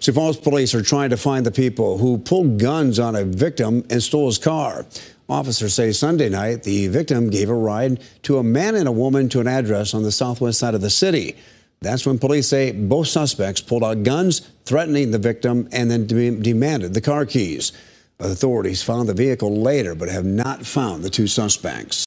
Sioux Falls police are trying to find the people who pulled guns on a victim and stole his car. Officers say Sunday night the victim gave a ride to a man and a woman to an address on the southwest side of the city. That's when police say both suspects pulled out guns, threatening the victim, and then demanded the car keys. Authorities found the vehicle later but have not found the two suspects.